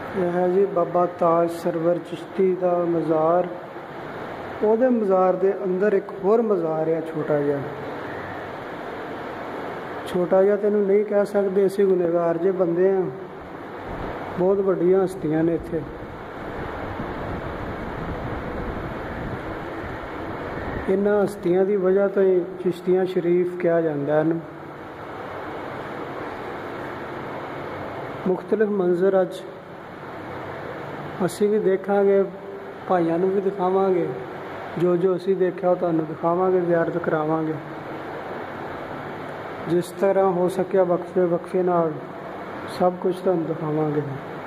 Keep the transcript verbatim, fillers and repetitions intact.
यह है जी बाबा ताज सरवर चिश्ती का मज़ार। ਉਹਦੇ मज़ार के अंदर एक होर मज़ार है छोटा जिहा। छोटा जिहा तेनू नहीं कह सकते, असी गुनहगार जे बंदे हैं, बहुत वड्डियां हस्तियां ने इत्थे। इन्हां हस्तियां की वजह तो ही चिश्तियां शरीफ कहा जाता है। मुख्तलिफ मंजर अज असी भी देखांगे, भाइयों नूं भी दिखावांगे, जो जो असी देखा तुहानूं दिखावांगे, ज़ियारत करावांगे। जिस तरह हो सकिया वक्फे वक्फे नाल सब कुछ तुहानूं दिखावांगे।